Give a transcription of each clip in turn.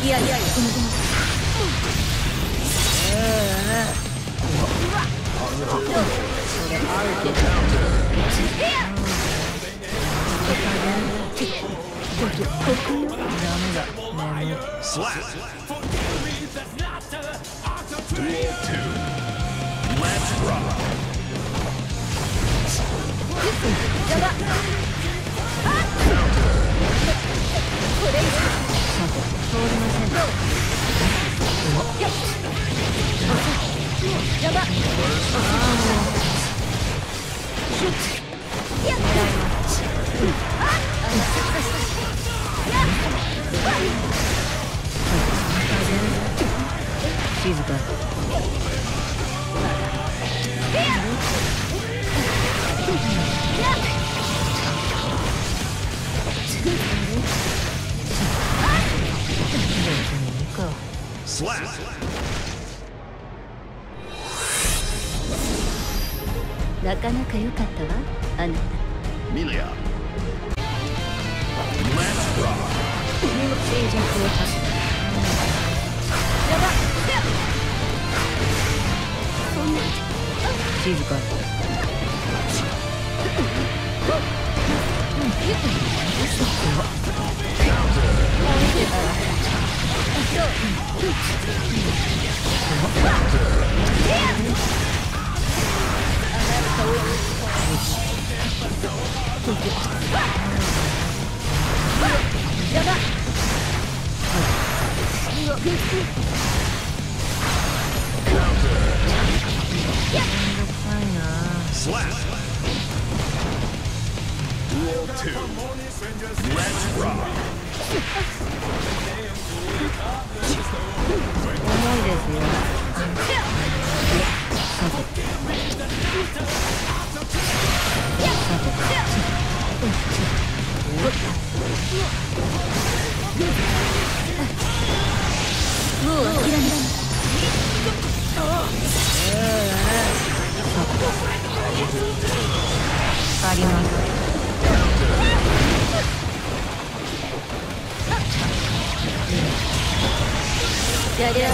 いやいやいや。静か。なかなか良かったわ、あなた。ミリア。静寂を足す。やばっ。そんな。静か。やばっ。もう諦められない。あります。やりゃや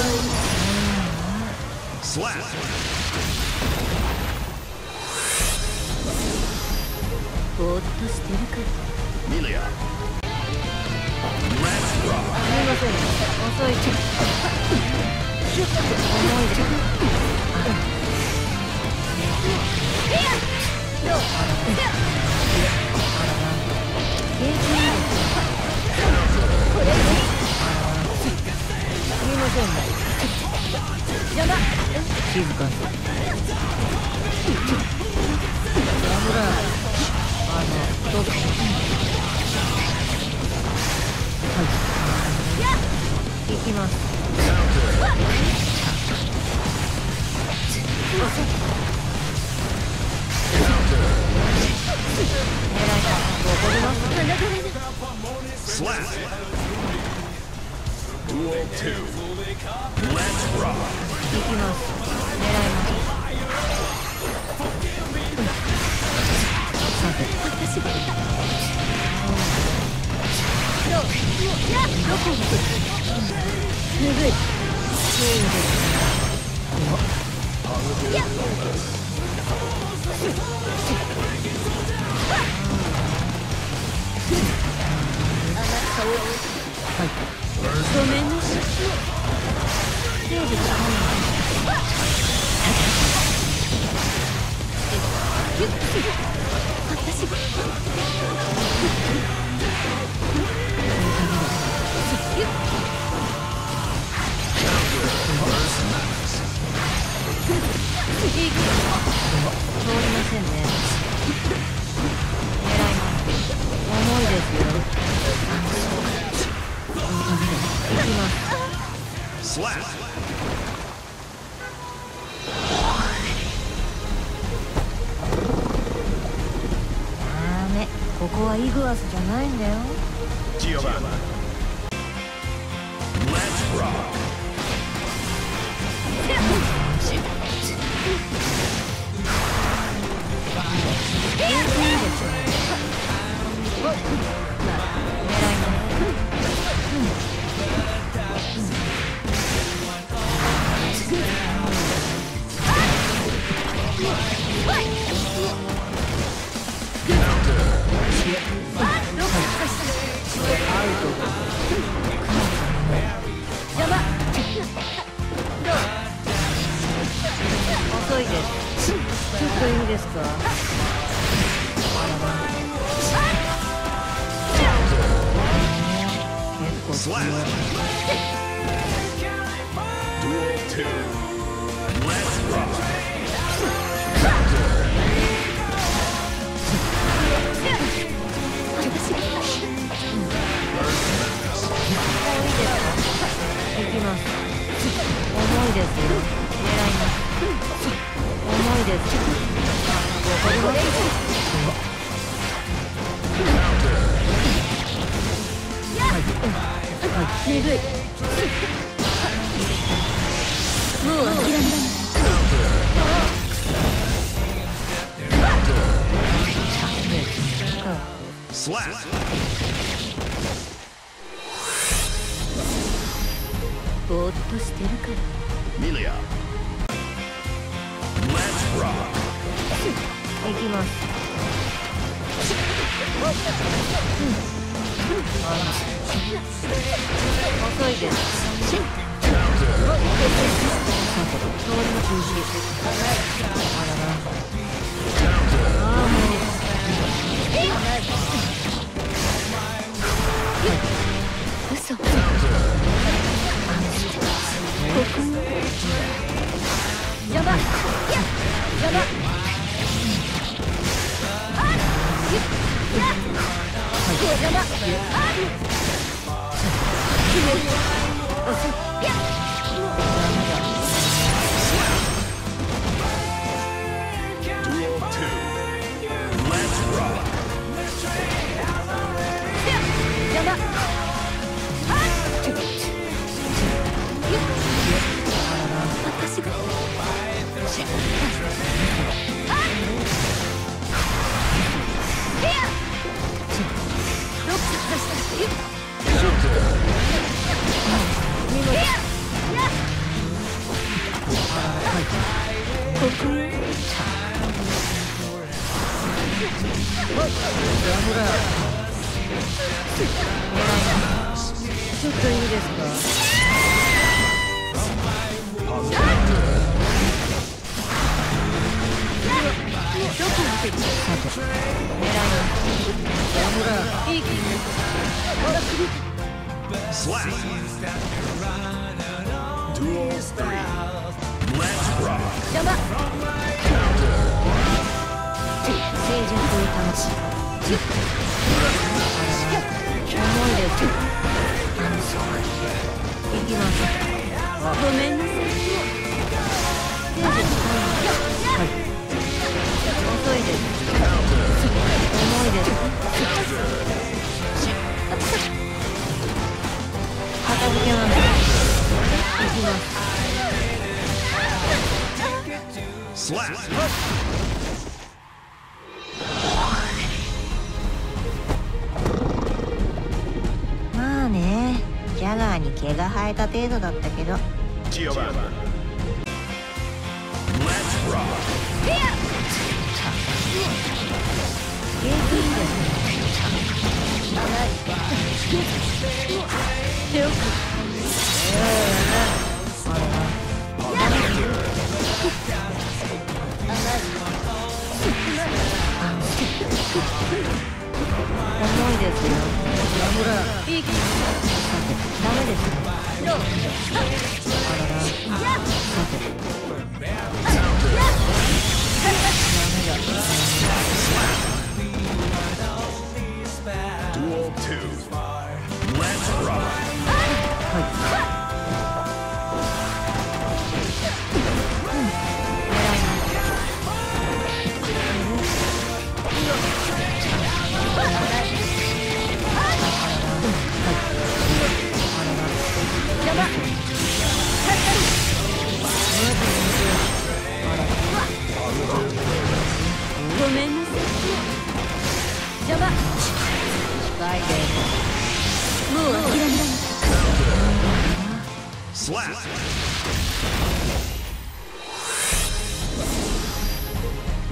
ぼーっとしてるから。ミリア。すみません、遅い。重いでしょ。静かに。どうぞ。行きます。ごめんなさい。ここはイグアスじゃないんだよ。ジオバン。 邪魔。遅いです。ちょっといいですか。結構強い。行きます。重いですよ。狙います。重いです。これも鈍い。もう諦めない。ぼーっとしてるから。ミリア。行きます。遅いです。通りの中止。あらら。ああもう。嘘。ここに。邪魔。邪魔。邪魔。ちょっといいですか。ごめんなさい。遅いです。重いです。片付けます。行きます。まあね、ジャガーに毛が生えた程度だったけど。重いですよ。ダメですね。ごめんなさい。邪魔。近いです。もう諦めない。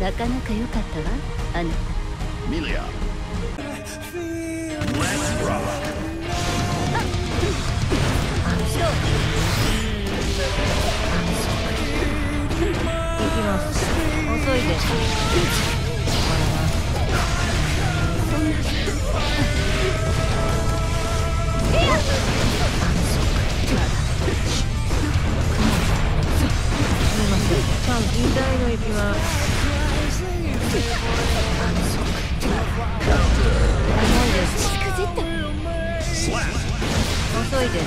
なかなか良かったわ、あなた。 ミリア。Let's rock。 行きます。遅いです。そんな。2台の行きます。重いです。遅いです。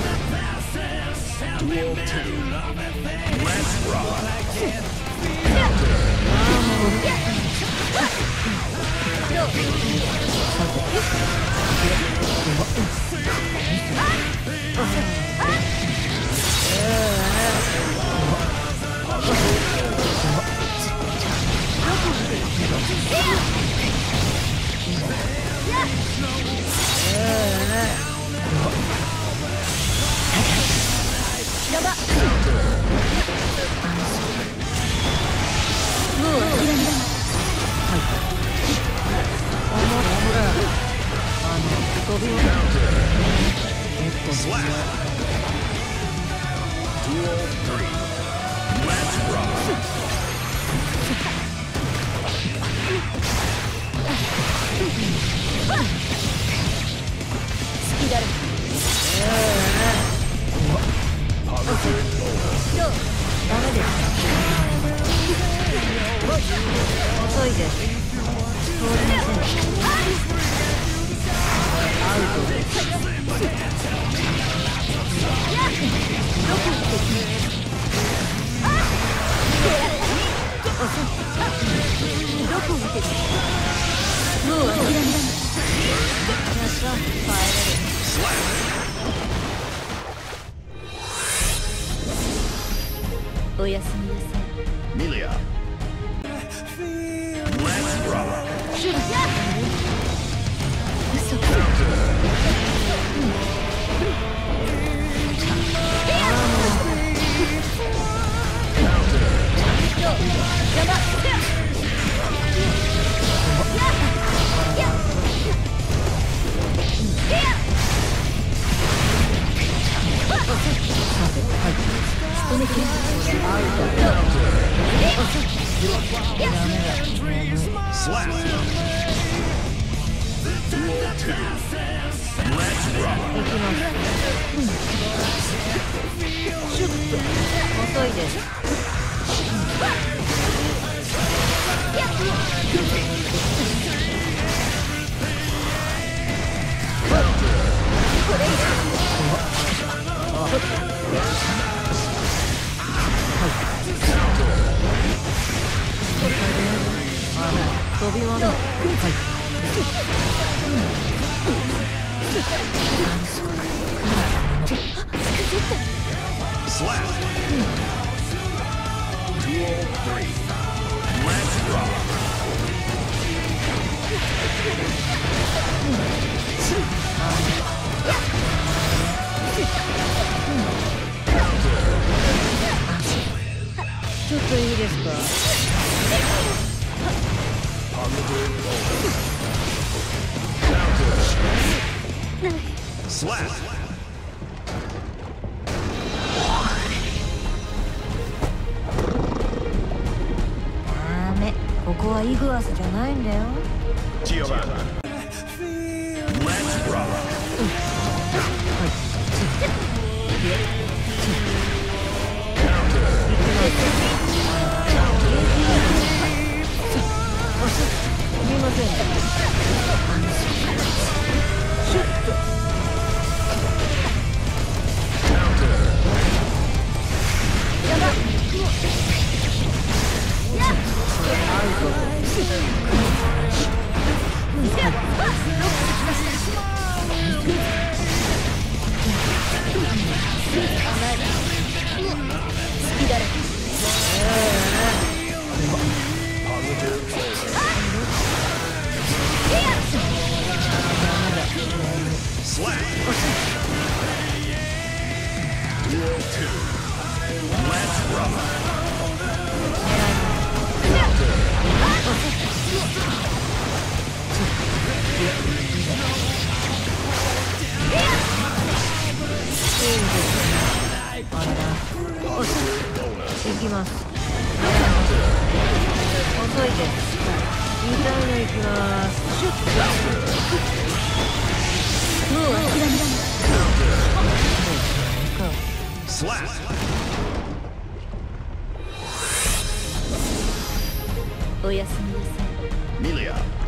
遅いです。通りません。アウトです。どこ見てる？もう諦めだ。やった、帰れる。おやすみなさい。 ミリア。Let's rock。 嘘。遅いです。飛び割る。 Slap. 203. Let's rock. ちょっといいですか？ Slap. ダメ、ここはイグアスじゃないんだよ。 Giovanna. Let's rock. すみません。シュッと。やばっ。アウト。好きだろ。 Slap. 202. Let's rock. いのいきます。シュッもう諦められない。 Slap. おやすみなさい。 Melia.